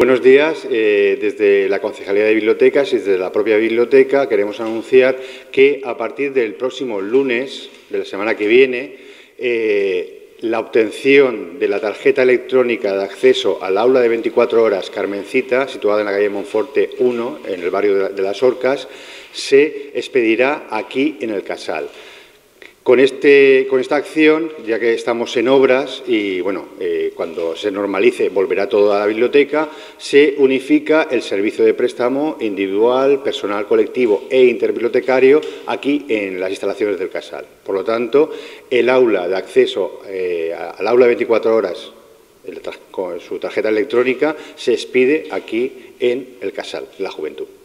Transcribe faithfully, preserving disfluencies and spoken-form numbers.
Buenos días. Eh, desde la Concejalía de Bibliotecas y desde la propia biblioteca queremos anunciar que a partir del próximo lunes de la semana que viene, eh, la obtención de la tarjeta electrónica de acceso al aula de veinticuatro horas Carmencita, situada en la calle Monforte uno, en el barrio de Las Orcas, se expedirá aquí en el Casal. Con, este, con esta acción, ya que estamos en obras y bueno, eh, cuando se normalice volverá todo a la biblioteca, se unifica el servicio de préstamo individual, personal colectivo e interbibliotecario aquí en las instalaciones del Casal. Por lo tanto, el aula de acceso eh, al aula de veinticuatro horas con su tarjeta electrónica se expide aquí en el Casal, la Juventud.